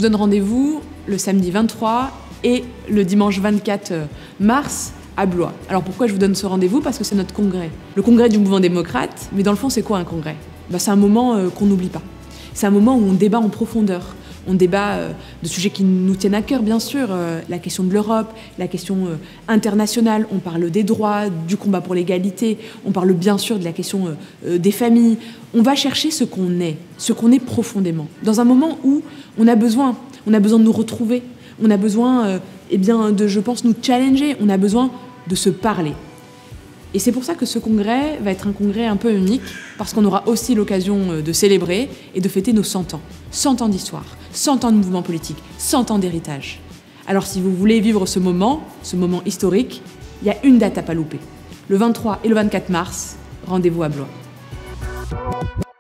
vous donne rendez-vous le samedi 23 et le dimanche 24 mars à Blois. Alors pourquoi je vous donne ce rendez-vous? Parce que c'est notre congrès. Le congrès du mouvement démocrate, mais dans le fond, c'est quoi un congrès? C'est un moment qu'on n'oublie pas. C'est un moment où on débat en profondeur. On débat de sujets qui nous tiennent à cœur, bien sûr, la question de l'Europe, la question internationale, on parle des droits, du combat pour l'égalité, on parle bien sûr de la question des familles. On va chercher ce qu'on est profondément, dans un moment où on a besoin de nous retrouver, on a besoin de, je pense, nous challenger, on a besoin de se parler. Et c'est pour ça que ce congrès va être un congrès un peu unique, parce qu'on aura aussi l'occasion de célébrer et de fêter nos 100 ans. 100 ans d'histoire, 100 ans de mouvement politique, 100 ans d'héritage. Alors si vous voulez vivre ce moment historique, il y a une date à pas louper. Le 23 et le 24 mars, rendez-vous à Blois.